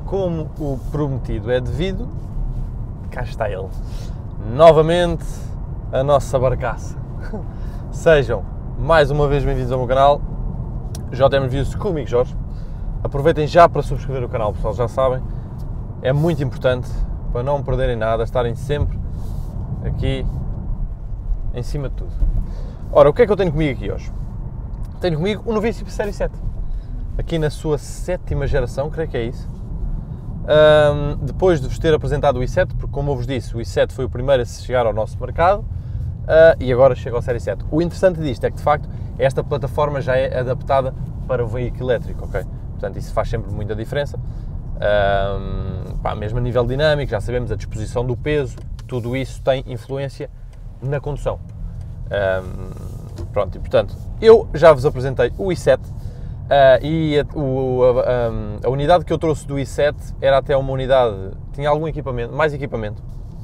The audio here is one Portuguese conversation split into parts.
como o prometido é devido, cá está ele. Novamente, a nossa barcaça. Sejam mais uma vez bem-vindos ao meu canal, JM Reviews comigo, Jorge. Aproveitem já para subscrever o canal, pessoal, já sabem. É muito importante para não perderem nada, estarem sempre aqui em cima de tudo. Ora, o que é que eu tenho comigo aqui hoje? Tenho comigo o novíssimo Série 7. Aqui na sua 7ª geração, creio que é isso. Depois de vos ter apresentado o i7, porque como eu vos disse, o i7 foi o primeiro a chegar ao nosso mercado e agora chega ao Série 7. O interessante disto é que, de facto, esta plataforma já é adaptada para o veículo elétrico, ok? Portanto, isso faz sempre muita diferença. Mesmo a nível dinâmico, já sabemos, a disposição do peso, tudo isso tem influência na condução. Pronto, e portanto, eu já vos apresentei o i7 e a unidade que eu trouxe do i7 era até uma unidade, tinha algum equipamento, mais equipamento,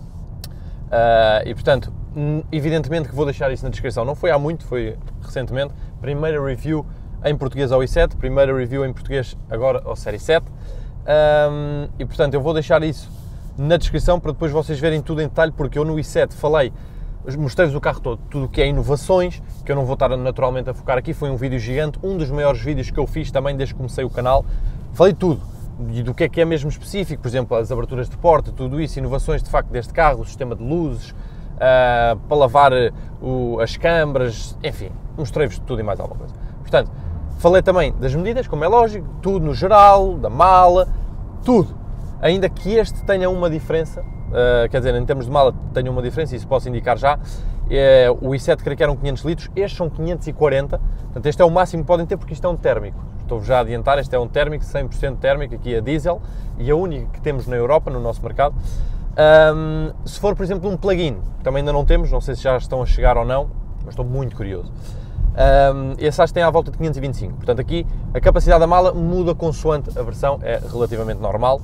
e portanto, evidentemente que vou deixar isso na descrição, não foi há muito, foi recentemente, primeira review em português ao i7, primeira review em português agora ao Série 7, e portanto eu vou deixar isso na descrição para depois vocês verem tudo em detalhe, porque eu no i7 falei, mostrei-vos o carro todo, tudo o que é inovações, que eu não vou estar naturalmente a focar aqui, foi um vídeo gigante, um dos maiores vídeos que eu fiz também desde que comecei o canal, falei tudo, do que é mesmo específico, por exemplo, as aberturas de porta, tudo isso, inovações de facto deste carro, o sistema de luzes, para lavar as câmaras, enfim, mostrei-vos tudo e mais alguma coisa. Portanto, falei também das medidas, como é lógico, tudo no geral, da mala, tudo, ainda que este tenha uma diferença. Quer dizer, em termos de mala tenho uma diferença, isso posso indicar já. O i7 creio que eram 500 litros, estes são 540, portanto este é o máximo que podem ter porque isto é um térmico. Estou-vos já a adiantar, este é um térmico, 100% térmico, aqui é diesel e a única que temos na Europa, no nosso mercado. Se for, por exemplo, um plug-in, também ainda não temos, não sei se já estão a chegar ou não, mas estou muito curioso. Esse acho que tem à volta de 525, portanto aqui a capacidade da mala muda consoante a versão, é relativamente normal.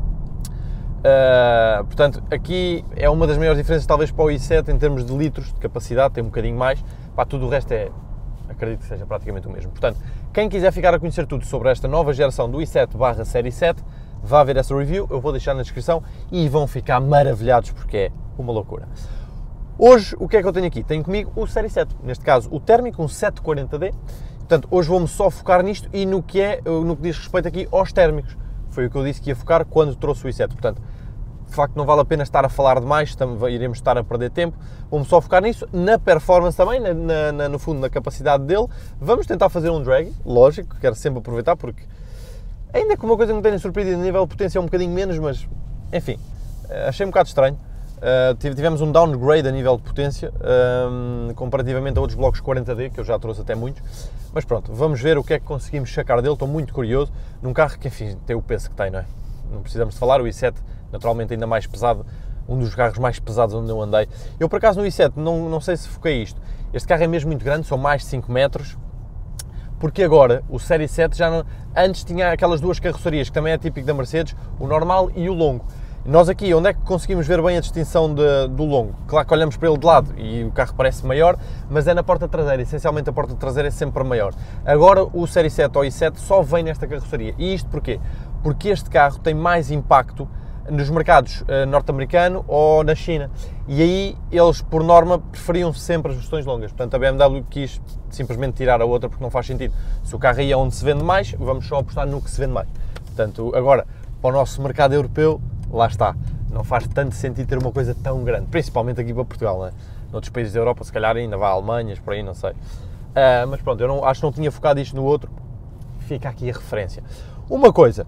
Portanto, aqui é uma das maiores diferenças talvez para o i7 em termos de litros de capacidade, tem um bocadinho mais, tudo o resto acredito que seja praticamente o mesmo. Portanto, quem quiser ficar a conhecer tudo sobre esta nova geração do i7 Série 7, vá ver essa review, eu vou deixar na descrição e vão ficar maravilhados porque é uma loucura. Hoje, o que é que eu tenho aqui? Tenho comigo o Série 7, neste caso o térmico, um 740D, portanto, hoje vou-me só focar nisto e no que diz respeito aqui aos térmicos. Foi o que eu disse que ia focar quando trouxe o i7, portanto, de facto não vale a pena estar a falar demais, iremos estar a perder tempo, vamos só focar nisso, na performance também, no fundo, na capacidade dele. Vamos tentar fazer um drag, lógico, quero sempre aproveitar, porque ainda que uma coisa que me tenha surpreendido a nível de potência é um bocadinho menos, mas, enfim, achei um bocado estranho. Tivemos um downgrade a nível de potência, comparativamente a outros blocos 40D, que eu já trouxe até muitos, mas pronto, vamos ver o que é que conseguimos sacar dele, estou muito curioso, num carro que, enfim, tem o peso que tem, não é? Não precisamos de falar, o i7, naturalmente ainda mais pesado, um dos carros mais pesados onde eu andei. Eu, por acaso, no i7, não sei se foquei isto, este carro é mesmo muito grande, são mais de 5 metros, porque agora, o Série 7 já não... Antes tinha aquelas duas carrocerias, que também é típico da Mercedes, o normal e o longo. Nós aqui, onde é que conseguimos ver bem a distinção do longo? Claro que olhamos para ele de lado e o carro parece maior, mas é na porta traseira, essencialmente a porta traseira é sempre maior. Agora o Série 7 ou i7 só vem nesta carroceria. E isto porquê? Porque este carro tem mais impacto nos mercados norte-americano ou na China. E aí eles, por norma, preferiam sempre as versões longas. Portanto, a BMW quis simplesmente tirar a outra porque não faz sentido. Se o carro aí é onde se vende mais, vamos só apostar no que se vende mais. Portanto, agora, para o nosso mercado europeu, lá está, não faz tanto sentido ter uma coisa tão grande, principalmente aqui para Portugal, não é? Noutros países da Europa, se calhar ainda vai a Alemanhas, por aí, não sei. Mas pronto, eu acho que não tinha focado isto no outro, fica aqui a referência. Uma coisa,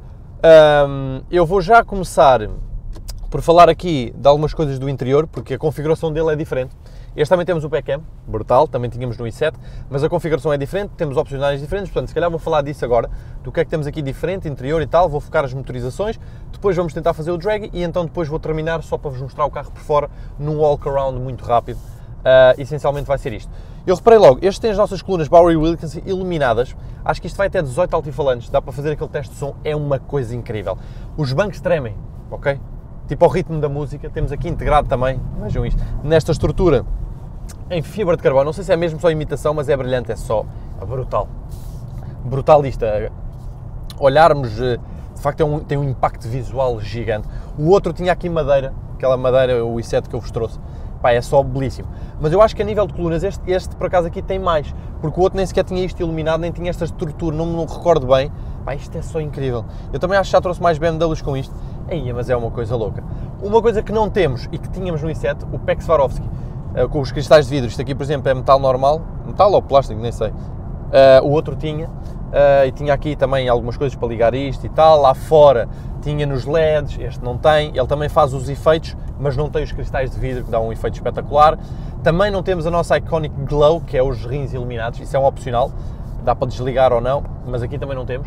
eu vou já começar por falar aqui de algumas coisas do interior, porque a configuração dele é diferente. Este também temos o Pecam, brutal, também tínhamos no i7, mas a configuração é diferente, temos opcionais diferentes, portanto, se calhar vou falar disso agora, do que é que temos aqui diferente, interior e tal, vou focar as motorizações, depois vamos tentar fazer o drag e então depois vou terminar só para vos mostrar o carro por fora, num walk-around muito rápido, essencialmente vai ser isto. Eu reparei logo, este tem as nossas colunas Bowery Wilkinson iluminadas, acho que isto vai até 18 altifalantes, dá para fazer aquele teste de som, é uma coisa incrível. Os bancos tremem, ok? Tipo ao ritmo da música, temos aqui integrado também, vejam isto, nesta estrutura em fibra de carbono, não sei se é mesmo só imitação, mas é brilhante, é só brutal. Brutal isto, olharmos de facto tem um impacto visual gigante. O outro tinha aqui madeira, aquela madeira, o i7 que eu vos trouxe. Pá, é só belíssimo. Mas eu acho que a nível de colunas, este por acaso aqui tem mais, porque o outro nem sequer tinha isto iluminado, nem tinha esta estrutura, não me recordo bem. Pá, isto é só incrível. Eu também acho que já trouxe mais BMWs com isto. Aí, mas é uma coisa louca. Uma coisa que não temos e que tínhamos no i7, o PEC Swarovski, com os cristais de vidro. Isto aqui, por exemplo, é metal normal, metal ou plástico, nem sei. O outro tinha, e tinha aqui também algumas coisas para ligar isto e tal. Lá fora tinha nos LEDs, este não tem. Ele também faz os efeitos, mas não tem os cristais de vidro que dão um efeito espetacular. Também não temos a nossa Iconic Glow, que é os rins iluminados. Isso é um opcional, dá para desligar ou não, mas aqui também não temos.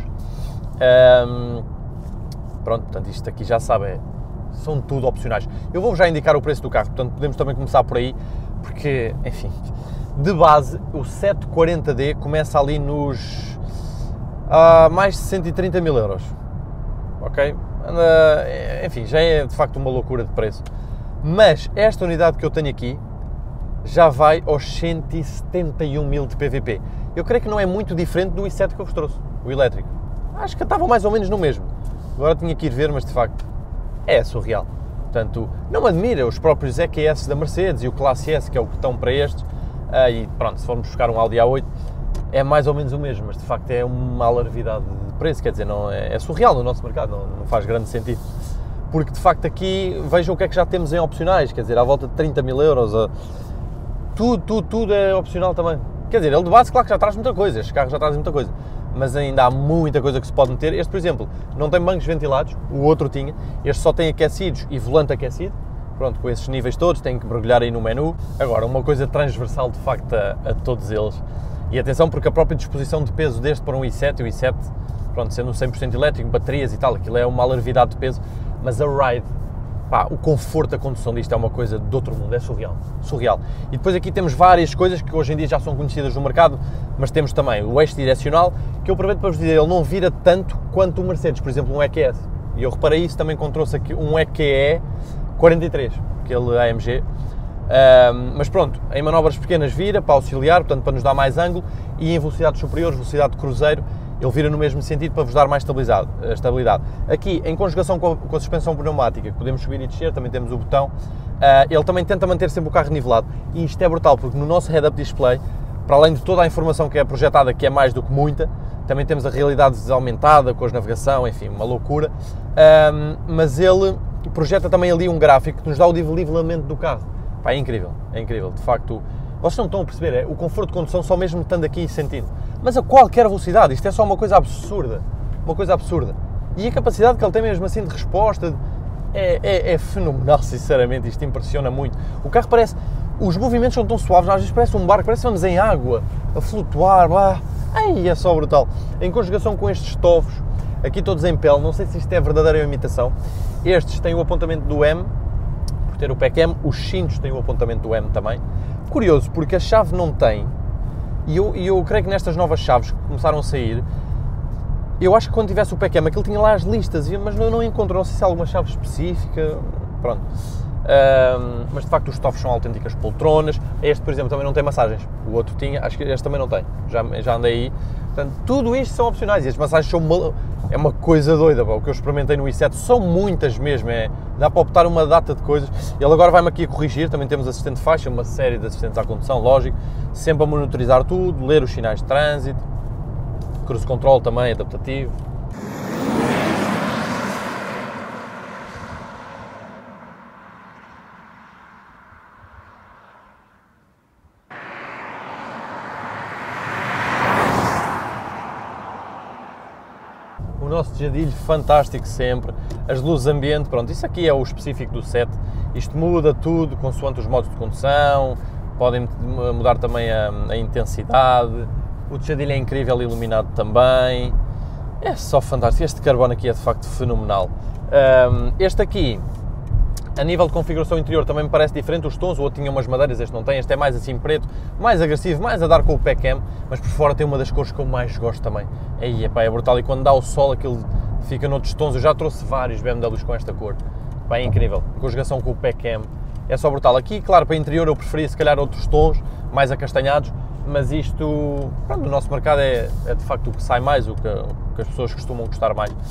Pronto, portanto isto aqui já sabe, são tudo opcionais. Eu vou já indicar o preço do carro, portanto podemos também começar por aí, porque, enfim, de base o 740D começa ali nos mais de 130 mil euros, ok? Enfim, já é de facto uma loucura de preço, mas esta unidade que eu tenho aqui já vai aos 171 mil de PVP. Eu creio que não é muito diferente do i7 que eu vos trouxe, o elétrico. Acho que estava mais ou menos no mesmo. Agora tinha que ir ver, mas de facto é surreal. Portanto, não me admira os próprios EQS da Mercedes e o Classe S, que é o que estão para estes, e pronto, se formos buscar um Audi A8, é mais ou menos o mesmo, mas de facto é uma alarvidade de preço, quer dizer, não, é surreal no nosso mercado, não faz grande sentido. Porque de facto aqui, vejam o que é que já temos em opcionais, quer dizer, à volta de 30 mil euros, tudo é opcional também. Quer dizer, ele de base, claro que já traz muita coisa, este carro já traz muita coisa, mas ainda há muita coisa que se pode meter. Este, por exemplo, não tem bancos ventilados, o outro tinha, este só tem aquecidos e volante aquecido, pronto, com esses níveis todos, tem que mergulhar aí no menu. Agora, uma coisa transversal de facto a todos eles, e atenção porque a própria disposição de peso deste para um i7, o i7, pronto, sendo um 100% elétrico, baterias e tal, aquilo é uma alarvidade de peso, mas a ride, pá, o conforto da condução disto é uma coisa de outro mundo, é surreal, surreal. E depois aqui temos várias coisas que hoje em dia já são conhecidas no mercado, mas temos também o eixo direcional, que eu aproveito para vos dizer, ele não vira tanto quanto o Mercedes, por exemplo, um EQS. E eu reparei isso também quando trouxe aqui um EQE 43, aquele AMG. Mas pronto, em manobras pequenas vira para auxiliar, portanto para nos dar mais ângulo, e em velocidades superiores, velocidade de cruzeiro, ele vira no mesmo sentido para vos dar mais estabilidade. Aqui, em conjugação com a suspensão pneumática, que podemos subir e descer, também temos o botão, ele também tenta manter sempre o carro nivelado, e isto é brutal, porque no nosso head-up display, para além de toda a informação que é projetada, que é mais do que muita, também temos a realidade aumentada, com a navegação, enfim, uma loucura, mas ele projeta também ali um gráfico que nos dá o nivelamento do carro. Pá, é incrível, de facto. Vocês não estão a perceber, o conforto de condução só mesmo estando aqui e sentindo. Mas a qualquer velocidade, isto é só uma coisa absurda. E a capacidade que ele tem mesmo assim de resposta é fenomenal, sinceramente, isto impressiona muito. O carro parece, os movimentos são tão suaves, às vezes parece um barco, parece que vamos em água, a flutuar, é só brutal. Em conjugação com estes tovos, aqui todos em pele, não sei se isto é verdadeira ou imitação, estes têm o apontamento do M, por ter o PEC M, os cintos têm o apontamento do M também. Curioso, porque a chave não tem, e eu creio que nestas novas chaves que começaram a sair, eu acho que quando tivesse o PEC M, aquilo tinha lá as listas, mas eu não encontro, não sei se há alguma chave específica, pronto. Mas de facto os stofos são autênticas poltronas. Este, por exemplo, também não tem massagens, o outro tinha, acho que este também não tem, já andei aí. Portanto, tudo isto são opcionais e as massagens são é uma coisa doida, pá. O que eu experimentei no i7 são muitas mesmo, dá para optar uma data de coisas. Ele agora vai-me aqui a corrigir, também temos assistente de faixa, uma série de assistentes à condução, lógico, sempre a monitorizar tudo, ler os sinais de trânsito, cruise control também, adaptativo. O nosso jadilho fantástico sempre, as luzes ambiente, pronto, isso aqui é o específico do 7, isto muda tudo consoante os modos de condução, podem mudar também a intensidade, o jadilho é incrível iluminado também, é só fantástico, este carbono aqui é de facto fenomenal. Este aqui, a nível de configuração interior também me parece diferente, os tons, o outro tinha umas madeiras, este não tem, este é mais assim preto, mais agressivo, mais a dar com o PEC M, mas por fora tem uma das cores que eu mais gosto também. Aí, epá, é brutal, e quando dá o sol aquilo fica noutros tons, eu já trouxe vários BMWs com esta cor, epá, é incrível, a conjugação com o PEC M é só brutal. Aqui, claro, para interior eu preferia se calhar outros tons, mais acastanhados, mas isto, pronto, no nosso mercado é de facto o que sai mais, o que as pessoas costumam gostar mais.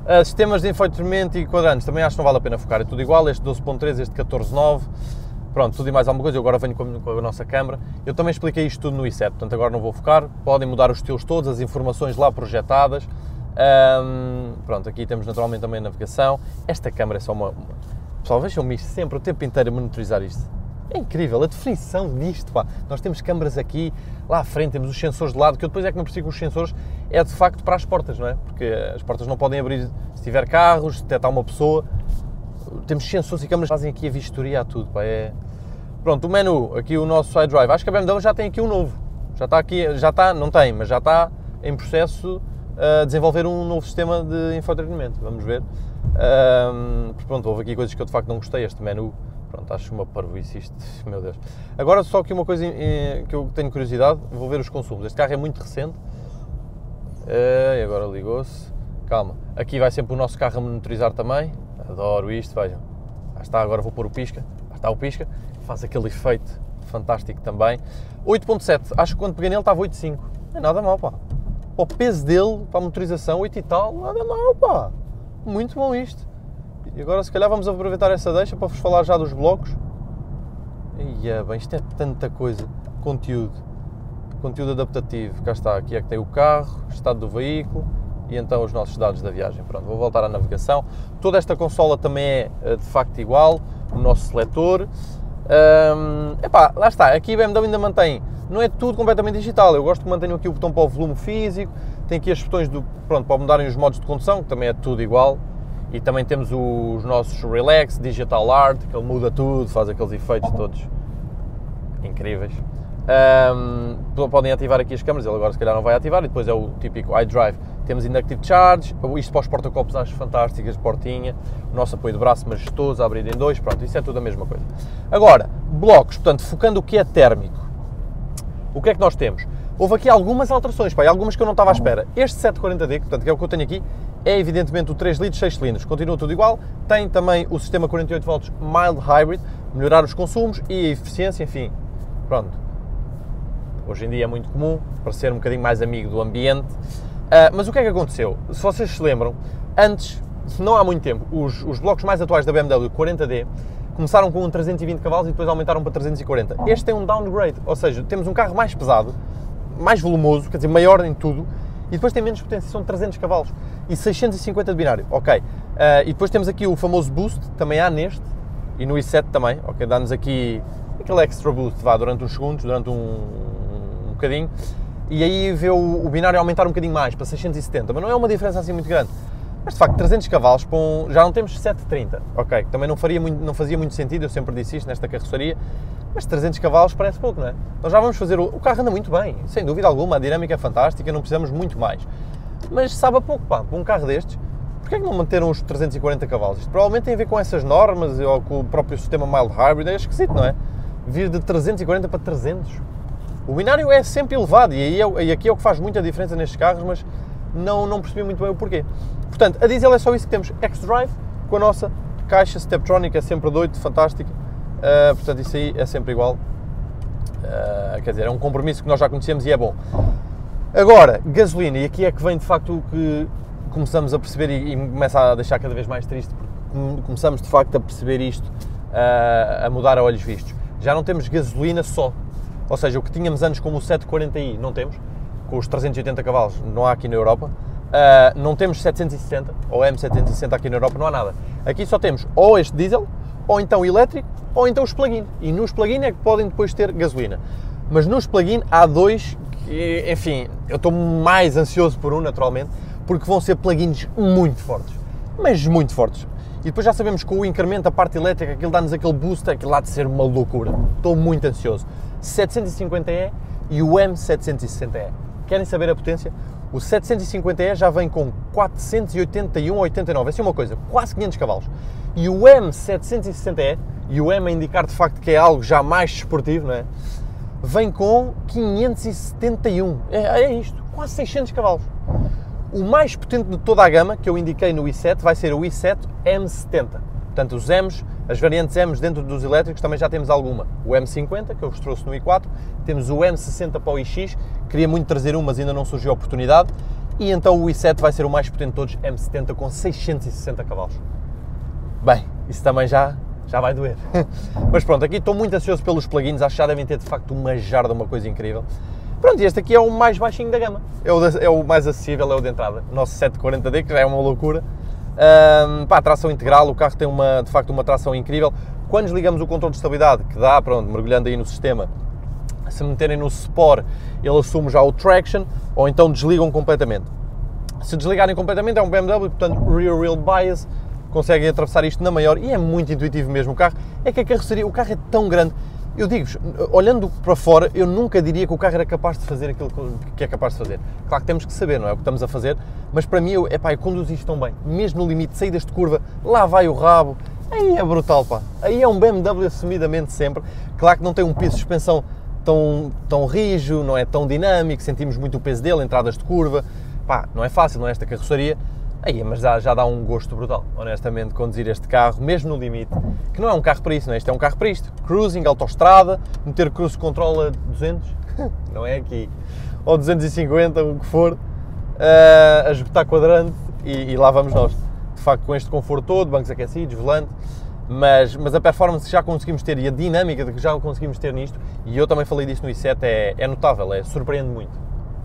Sistemas de infoentretenimento e quadrantes, também acho que não vale a pena focar, é tudo igual, este 12.3, este 14.9, pronto, tudo e mais alguma coisa. Eu agora venho com a nossa câmara. Eu também expliquei isto tudo no i7, portanto agora não vou focar, podem mudar os estilos todos, as informações lá projetadas. Pronto, aqui temos naturalmente também a navegação. Esta câmara é só uma... Pessoal, vejam-me isto sempre, o tempo inteiro a monitorizar isto. É incrível a definição disto, pá. Nós temos câmaras aqui, lá à frente, temos os sensores de lado, que eu depois é que me percebi que os sensores é de facto para as portas, não é? Porque as portas não podem abrir se tiver carros, se detectar uma pessoa. Temos sensores e câmaras que fazem aqui a vistoria a tudo, pá. Pronto, o menu, aqui o nosso iDrive. Acho que a BMW já tem aqui um novo. Já está aqui, já está, não tem, mas já está em processo a desenvolver um novo sistema de infoentretenimento. Vamos ver. Pronto, houve aqui coisas que eu de facto não gostei. Este menu, pronto, acho uma parvoíce isto, meu Deus. Agora só aqui uma coisa que eu tenho curiosidade, vou ver os consumos. Este carro é muito recente. E agora ligou-se. Calma, aqui vai sempre o nosso carro a monitorizar também. Adoro isto, vejam. Lá está, agora vou pôr o pisca. Lá está o pisca. Faz aquele efeito fantástico também. 8.7, acho que quando peguei nele estava 8.5. Não é nada mal, pá. Para o peso dele, para a motorização, 8 e tal, nada mal, pá. Muito bom isto. E agora se calhar vamos aproveitar essa deixa para vos falar já dos blocos. E bem, isto é tanta coisa. Conteúdo adaptativo. Cá está, aqui é que tem o carro, estado do veículo e então os nossos dados da viagem. Pronto, vou voltar à navegação. Toda esta consola também é de facto igual, o nosso seletor. Lá está, aqui a BMW ainda mantém, não é tudo completamente digital, eu gosto que mantenham aqui o botão para o volume físico, tem aqui os botões para mudarem os modos de condução, que também é tudo igual, e também temos os nossos Relax, Digital Art, que ele muda tudo, faz aqueles efeitos todos incríveis. Podem ativar aqui as câmaras, ele agora se calhar não vai ativar, e depois é o típico iDrive. Temos Inductive Charge, isto para os porta-copos acho fantásticas, portinha, o nosso apoio de braço majestoso, a abrir em dois, pronto, isso é tudo a mesma coisa. Agora, blocos, portanto, focando o que é térmico, o que é que nós temos? Houve aqui algumas alterações, pá, e algumas que eu não estava à espera. Este 740D, portanto, que é o que eu tenho aqui, é evidentemente o 3 litros, 6 cilindros, continua tudo igual, tem também o sistema 48 volts Mild Hybrid, melhorar os consumos e a eficiência, enfim, pronto. Hoje em dia é muito comum, para ser um bocadinho mais amigo do ambiente. Mas o que é que aconteceu? Se vocês se lembram, antes, não há muito tempo, os blocos mais atuais da BMW 40D começaram com um 320 cavalos e depois aumentaram para 340. Este é um downgrade, ou seja, temos um carro mais pesado, mais volumoso, quer dizer, maior em tudo, e depois tem menos potência, são 300 cavalos e 650 de binário, ok. E depois temos aqui o famoso boost, também há neste, e no i7 também, ok, dá-nos aqui aquele extra boost, vá, durante uns segundos, durante um bocadinho, e aí vê o binário aumentar um bocadinho mais, para 670, mas não é uma diferença assim muito grande. Mas de facto, 300 cavalos, já não temos 730, ok, também não fazia muito sentido, eu sempre disse isto nesta carroceria, mas 300 cavalos parece pouco, não é? Nós já vamos fazer, o carro anda muito bem, sem dúvida alguma, a dinâmica é fantástica, não precisamos muito mais. Mas sabe a pouco, pá, para um carro destes, porquê é que não manteram os 340 cavalos? Isto provavelmente tem a ver com essas normas, ou com o próprio sistema Mild Hybrid, é esquisito, não é? Vir de 340 para 300. O binário é sempre elevado, e aqui é o que faz muita diferença nestes carros, mas não percebi muito bem o porquê. Portanto, a diesel é só isso que temos, xDrive, com a nossa caixa Steptronic, é sempre doido, fantástica, portanto isso aí é sempre igual, quer dizer, é um compromisso que nós já conhecemos e é bom. Agora, gasolina, e aqui é que vem de facto o que começamos a perceber e me começa a deixar cada vez mais triste, porque começamos de facto a perceber isto, a mudar a olhos vistos. Já não temos gasolina só, ou seja, o que tínhamos antes como o 740i, não temos, com os 380 cavalos, não há aqui na Europa, não temos 760, ou M760 aqui na Europa, não há nada. Aqui só temos ou este diesel, ou então elétrico, ou então os plug-in, e nos plug-in é que podem depois ter gasolina. Mas nos plug-in há dois que, enfim, eu estou mais ansioso por um, naturalmente, porque vão ser plug-ins muito fortes, mas muito fortes. E depois já sabemos que o incremento da parte elétrica, aquilo dá-nos aquele boost, aquilo há de ser uma loucura. Estou muito ansioso. 750E e o M760E. Querem saber a potência? O 750E já vem com 481,89, assim uma coisa, quase 500 cavalos. E o M760E, e o M a indicar de facto que é algo já mais desportivo, não é? Vem com 571, é isto, quase 600 cavalos. O mais potente de toda a gama, que eu indiquei no i7, vai ser o i7 M70. Portanto, os M's, as variantes M's dentro dos elétricos, também já temos alguma. O M50, que eu vos trouxe no i4, temos o M60 para o iX, queria muito trazer um, mas ainda não surgiu a oportunidade, e então o i7 vai ser o mais potente de todos, M70 com 660 cavalos. Bem, isso também já vai doer. Mas pronto, aqui estou muito ansioso pelos plugins, acho que já devem ter de facto uma jarda, uma coisa incrível. Pronto, e este aqui é o mais baixinho da gama, é o mais acessível, é o de entrada, o nosso 740D, que já é uma loucura. Tração integral, o carro tem de facto uma tração incrível. Quando desligamos o controle de estabilidade, que dá, pronto, mergulhando aí no sistema, se meterem no Sport, ele assume já o Traction, ou então desligam completamente. Se desligarem completamente é um BMW, portanto Rear Wheel Bias, conseguem atravessar isto na maior, e é muito intuitivo mesmo o carro. É que a carroceria, o carro é tão grande, eu digo-vos, olhando para fora, eu nunca diria que o carro era capaz de fazer aquilo que é capaz de fazer. Claro que temos que saber, não é o que estamos a fazer, mas para mim, eu conduzo isto tão bem, mesmo no limite, saídas de curva, lá vai o rabo, aí é brutal, pá. Aí é um BMW assumidamente sempre. Claro que não tem um piso de suspensão tão rijo, não é tão dinâmico, sentimos muito o peso dele, entradas de curva, pá, não é fácil, não é esta carroceria. Aí, mas já dá um gosto brutal, honestamente, conduzir este carro, mesmo no limite, que não é um carro para isso, não é? Isto é um carro para isto. Cruising, autoestrada, meter cruise control a 200, não é aqui, ou 250, o que for, a esgotar quadrante e lá vamos nós. De facto, com este conforto todo, bancos aquecidos, volante, mas a performance que já conseguimos ter e a dinâmica que já conseguimos ter nisto, e eu também falei disto no i7, é notável, surpreende muito.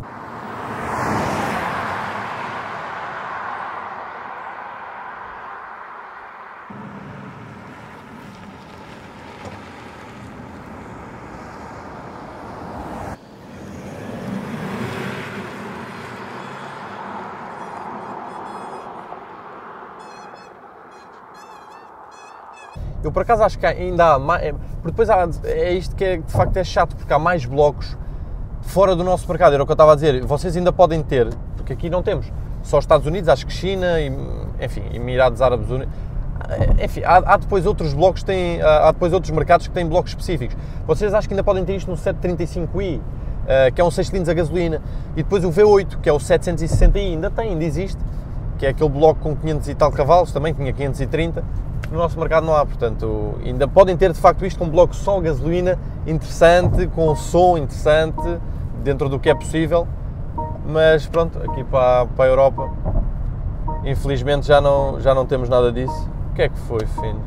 Eu por acaso acho que ainda há mais, porque depois é isto que de facto é chato, porque há mais blocos fora do nosso mercado, era o que eu estava a dizer, vocês ainda podem ter, porque aqui não temos, só Estados Unidos, acho que China, enfim, Emirados Árabes Unidos, enfim, há depois outros blocos, há depois outros mercados que têm blocos específicos. Vocês acham que ainda podem ter isto no 735i, que é um 6 cilindros a gasolina, e depois o V8, que é o 760i, ainda existe, que é aquele bloco com 500 e tal cavalos, também tinha 530, no nosso mercado não há, portanto, ainda podem ter de facto isto com um bloco só gasolina interessante, com um som interessante, dentro do que é possível, mas pronto, aqui para a Europa, infelizmente já não temos nada disso. O que é que foi, filho?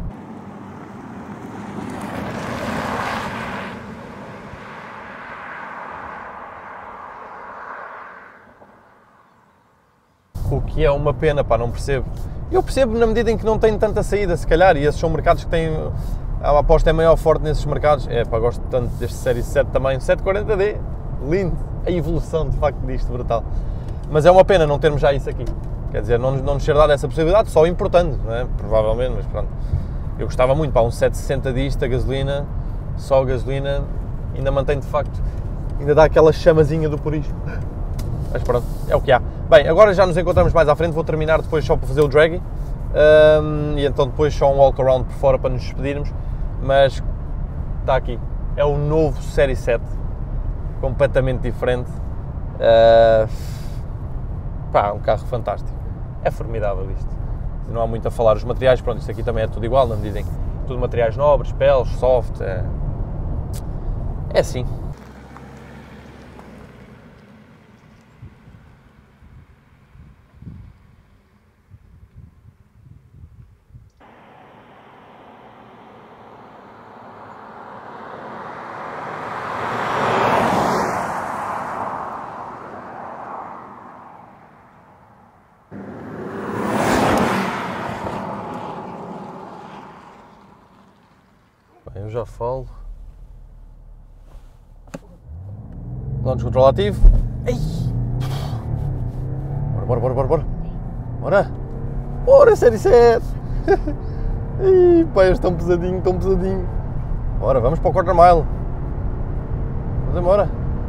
O que é uma pena, pá, não percebo. Eu percebo na medida em que não tem tanta saída, se calhar, e esses são mercados que têm, a aposta é maior forte nesses mercados. Pá, gosto tanto deste Série 7 também, 740D, lindo, a evolução de facto disto, brutal. Mas é uma pena não termos já isso aqui, quer dizer, não nos ser dado essa possibilidade, só importando, não é? Provavelmente, mas pronto. Eu gostava muito, pá, um 760 disto, a gasolina, só a gasolina, ainda mantém de facto, ainda dá aquela chamazinha do purismo. Mas pronto, é o que há. Bem, agora já nos encontramos mais à frente, vou terminar depois só para fazer o draggy, e então depois só um walk around por fora para nos despedirmos, mas está aqui, é o novo Série 7, completamente diferente, pá, um carro fantástico, é formidável isto, não há muito a falar. Os materiais, pronto, isto aqui também é tudo igual, não me dizem, tudo materiais nobres, peles, soft, é assim. Eu já falo. Launch control ativo. Ei! Bora! Bora, Série 7! Ih, pá, eles estão pesadinho, Bora, vamos para o quarter mile. Vamos embora.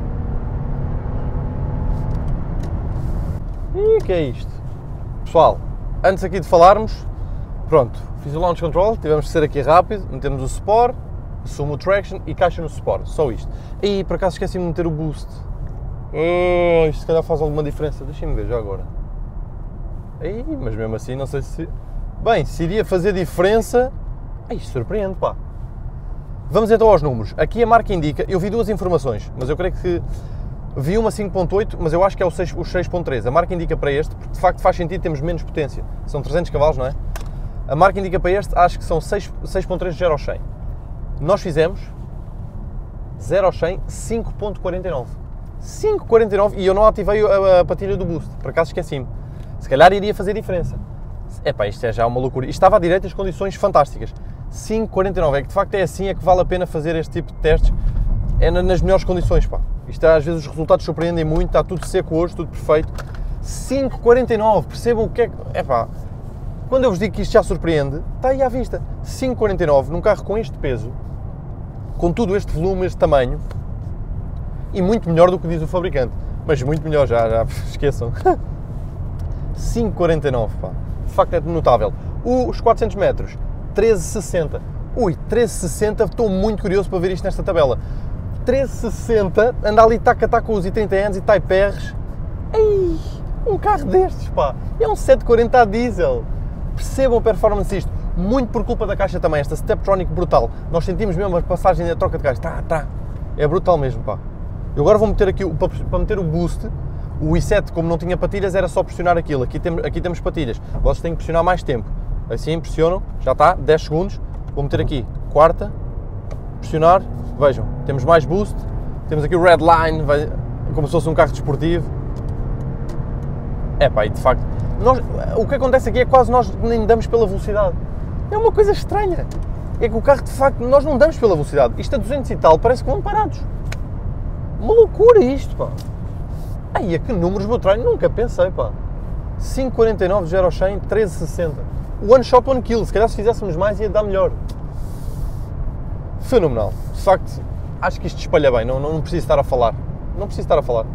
Ih, que é isto? Pessoal, antes aqui de falarmos, pronto, fiz o launch control, tivemos que ser aqui rápido, metemos o Sport, assumo o Traction e caixa no Sport, só isto. E por acaso esqueci-me de meter o Boost. Isto se calhar faz alguma diferença, deixem-me ver já agora. Mas mesmo assim não sei se... Bem, se iria fazer diferença... Isto surpreende, pá. Vamos então aos números. Aqui a marca indica, eu vi duas informações, mas eu creio que Vi uma 5.8, mas eu acho que é o 6.3. A marca indica para este, porque de facto faz sentido, temos menos potência. São 300 cavalos, não é? A marca indica para este, acho que são 6.3 de 0 ao 100. Nós fizemos 0 ao 100, 5.49. 5.49 e eu não ativei a patilha do boost, por acaso esqueci-me. Se calhar iria fazer diferença. Epá, isto é já uma loucura. Isto estava a direito, as condições fantásticas. 5.49, é que de facto é assim, é que vale a pena fazer este tipo de testes. É nas melhores condições, pá. Isto às vezes os resultados surpreendem muito, está tudo seco hoje, tudo perfeito. 5.49, percebam o que é que... Epá, quando eu vos digo que isto já surpreende, está aí à vista. 5.49 num carro com este peso, com tudo este volume, este tamanho, e muito melhor do que diz o fabricante. Mas muito melhor, já esqueçam. 5.49, pá. De facto é notável. Os 400 metros, 13.60. Ui, 13.60, estou muito curioso para ver isto nesta tabela. 13.60, anda ali taca com os i30 anos e Type R's. Ei, um carro destes, pá. É um 740 a diesel. Percebam a performance disto. Muito por culpa da caixa também, esta Steptronic brutal. Nós sentimos mesmo a passagem da troca de caixa. Tá. É brutal mesmo, pá. Eu agora vou meter aqui, para meter o boost, o i7, como não tinha patilhas, era só pressionar aquilo. Aqui temos patilhas. Vocês têm que pressionar mais tempo. Assim, pressionam, já está, 10 segundos. Vou meter aqui, quarta, pressionar. Vejam, temos mais boost. Temos aqui o red line, como se fosse um carro desportivo. Epá, e de facto, o que acontece aqui é que quase nós nem damos pela velocidade. É uma coisa estranha. É que o carro, de facto, nós não damos pela velocidade. Isto a 200 e tal, parece que vão parados. Uma loucura isto, pá. Ai, a que números vou treino? Nunca pensei, pá. 5.49 de 0 ao 100, 13.60. One shot, one kill. Se calhar se fizéssemos mais ia dar melhor. Fenomenal. De facto, acho que isto espalha bem. Não preciso estar a falar. Não preciso estar a falar.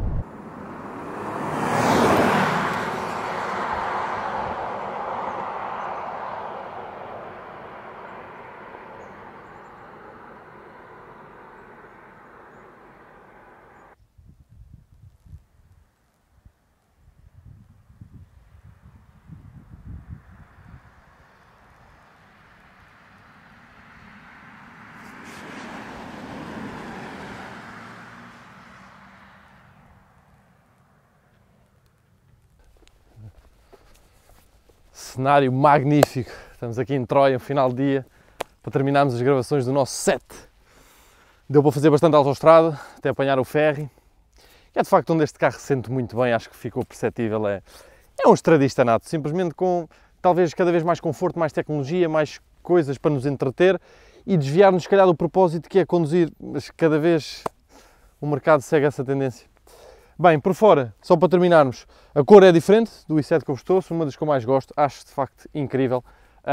Cenário magnífico. Estamos aqui em Troia, no final do dia, para terminarmos as gravações do nosso set. Deu para fazer bastante autoestrada, até apanhar o ferry. E é de facto onde este carro se sente muito bem, acho que ficou perceptível. É um estradista nato, simplesmente com talvez cada vez mais conforto, mais tecnologia, mais coisas para nos entreter e desviar-nos, se calhar, do propósito que é conduzir. Mas cada vez o mercado segue essa tendência. Bem, por fora, só para terminarmos, a cor é diferente do i7 que eu vos trouxe, uma das que eu mais gosto, acho de facto incrível.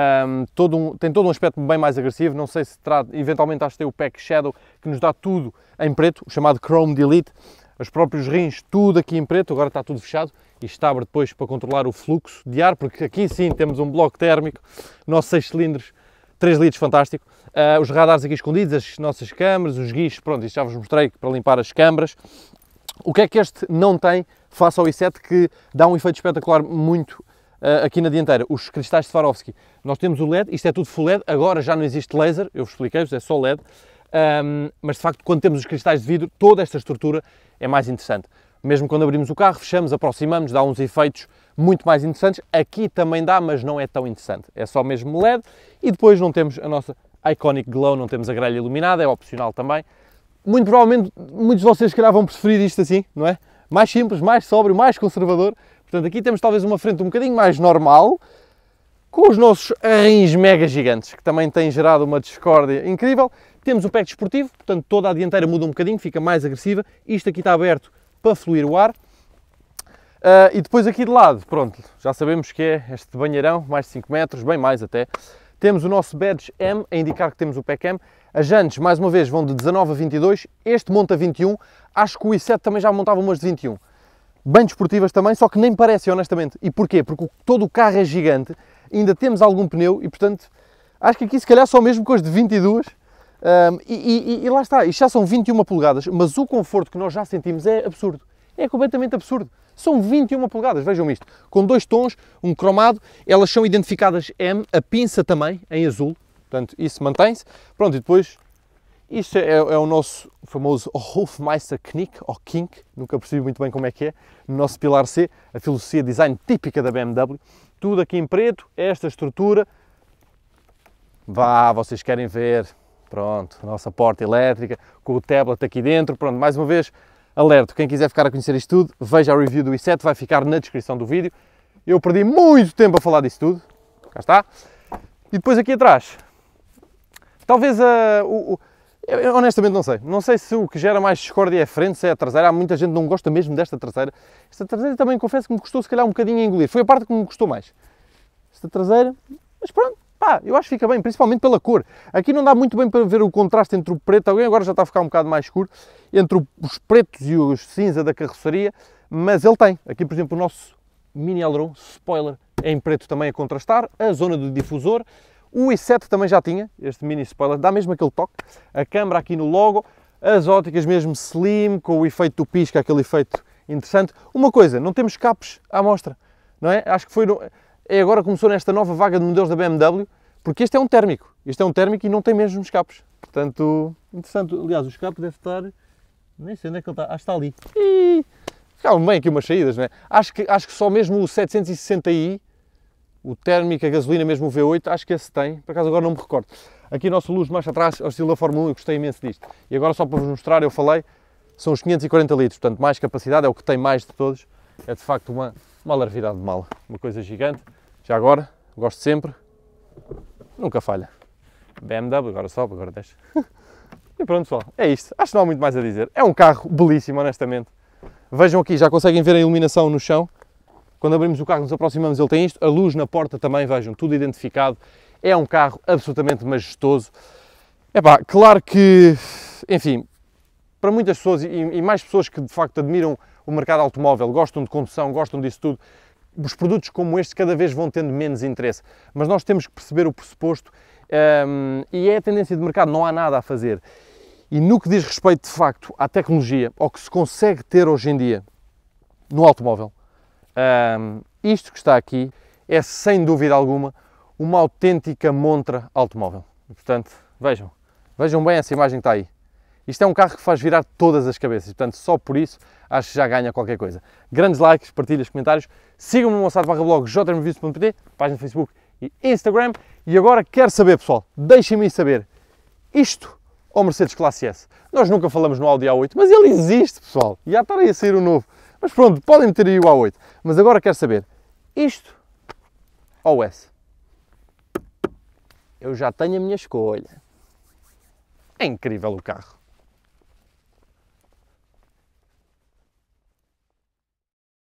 Tem todo um aspecto bem mais agressivo, não sei se terá, eventualmente acho que tem o Pack Shadow, que nos dá tudo em preto, o chamado Chrome Delete, os próprios rins, tudo aqui em preto, agora está tudo fechado, e isto abre depois para controlar o fluxo de ar, porque aqui sim temos um bloco térmico, o nosso 6 cilindros, 3 litros, fantástico. Os radares aqui escondidos, as nossas câmaras, os guichos, pronto, isto já vos mostrei para limpar as câmaras. O que é que este não tem face ao i7 que dá um efeito espetacular muito aqui na dianteira? Os cristais de Swarovski. Nós temos o LED, isto é tudo full LED, agora já não existe laser, eu vos expliquei-vos, é só LED, mas de facto quando temos os cristais de vidro, toda esta estrutura é mais interessante. Mesmo quando abrimos o carro, fechamos, aproximamos, dá uns efeitos muito mais interessantes. Aqui também dá, mas não é tão interessante. É só mesmo LED e depois não temos a nossa Iconic Glow, não temos a grelha iluminada, é opcional também. Muito provavelmente, muitos de vocês, se calhar, vão preferir isto assim, não é? Mais simples, mais sóbrio, mais conservador. Portanto, aqui temos talvez uma frente um bocadinho mais normal, com os nossos rins mega gigantes, que também têm gerado uma discórdia incrível. Temos o pack desportivo, portanto, toda a dianteira muda um bocadinho, fica mais agressiva. Isto aqui está aberto para fluir o ar. E depois aqui de lado, pronto, já sabemos que é este banheirão, mais de 5 metros, bem mais até. Temos o nosso badge M, a indicar que temos o pack M. As jantes, mais uma vez, vão de 19 a 22, este monta 21, acho que o i7 também já montava umas de 21. Bem desportivas também, só que nem parecem, honestamente. E porquê? Porque todo o carro é gigante, ainda temos algum pneu e, portanto, acho que aqui se calhar só mesmo com as de 22. E lá está, isto já são 21 polegadas, mas o conforto que nós já sentimos é absurdo. É completamente absurdo. São 21 polegadas, vejam isto. Com 2 tons, um cromado, elas são identificadas M, a pinça também, em azul. Portanto, isso mantém-se. Pronto, e depois Isto é o nosso famoso Hofmeister Knick, ou Kink, nunca percebi muito bem como é que é, no nosso pilar C, a filosofia de design típica da BMW. Tudo aqui em preto, esta estrutura. Vá, vocês querem ver, pronto, a nossa porta elétrica, com o tablet aqui dentro, pronto, mais uma vez, alerto, quem quiser ficar a conhecer isto tudo, veja a review do i7, vai ficar na descrição do vídeo. Eu perdi muito tempo a falar disso tudo, cá está. E depois aqui atrás, talvez eu honestamente não sei se o que gera mais discórdia é a frente, se é a traseira, há muita gente que não gosta mesmo desta traseira. Esta traseira também confesso que me custou se calhar um bocadinho a engolir, foi a parte que me custou mais. Esta traseira, mas pronto. Pá, eu acho que fica bem, principalmente pela cor. Aqui não dá muito bem para ver o contraste entre o preto, agora já está a ficar um bocado mais escuro, entre os pretos e os cinza da carroceria, mas ele tem. Aqui, por exemplo, o nosso mini aileron, spoiler, é em preto também a contrastar, a zona do difusor. O i7 também já tinha, este mini spoiler, dá mesmo aquele toque. A câmara aqui no logo, as óticas mesmo slim, com o efeito do pisca, aquele efeito interessante. Uma coisa, não temos escapes à mostra, não é? Acho que foi... agora começou nesta nova vaga de modelos da BMW, porque este é um térmico. Este é um térmico e não tem mesmo escapes. Portanto, interessante. Aliás, o escape deve estar... Nem sei onde é que ele está. Acho que está ali. Ficavam bem aqui umas saídas, não é? Acho que só mesmo o 760i, o térmico, a gasolina, mesmo o V8, acho que esse tem. Por acaso agora não me recordo. Aqui o nosso luz mais atrás, ao estilo da Fórmula 1, eu gostei imenso disto. E agora só para vos mostrar, eu falei, são os 540 litros. Portanto, mais capacidade, é o que tem mais de todos. É de facto uma larvidade de mala. Uma coisa gigante. Já agora, gosto sempre, nunca falha. BMW, agora sobe, agora desce. E pronto, pessoal, é isto. Acho que não há muito mais a dizer. É um carro belíssimo, honestamente. Vejam aqui, já conseguem ver a iluminação no chão. Quando abrimos o carro, nos aproximamos, ele tem isto. A luz na porta também, vejam, tudo identificado. É um carro absolutamente majestoso. Epá, claro que, enfim, para muitas pessoas e mais pessoas que de facto admiram o mercado automóvel, gostam de condução, gostam disso tudo, os produtos como este cada vez vão tendo menos interesse, mas nós temos que perceber o pressuposto e é a tendência de mercado, não há nada a fazer. E no que diz respeito de facto à tecnologia, ao que se consegue ter hoje em dia no automóvel, isto que está aqui é sem dúvida alguma uma autêntica montra automóvel. E, portanto, vejam bem essa imagem que está aí. Isto é um carro que faz virar todas as cabeças, portanto, só por isso acho que já ganha qualquer coisa. Grandes likes, partilhas, comentários. Sigam-me no meu site /blog jreviews.pt, página de Facebook e Instagram. E agora quero saber, pessoal, deixem-me saber, isto ou Mercedes Classe S? Nós nunca falamos no Audi A8, mas ele existe, pessoal. Já está aí a sair o novo. Mas pronto, podem meter aí o A8. Mas agora quero saber, isto ou o S? Eu já tenho a minha escolha. É incrível o carro.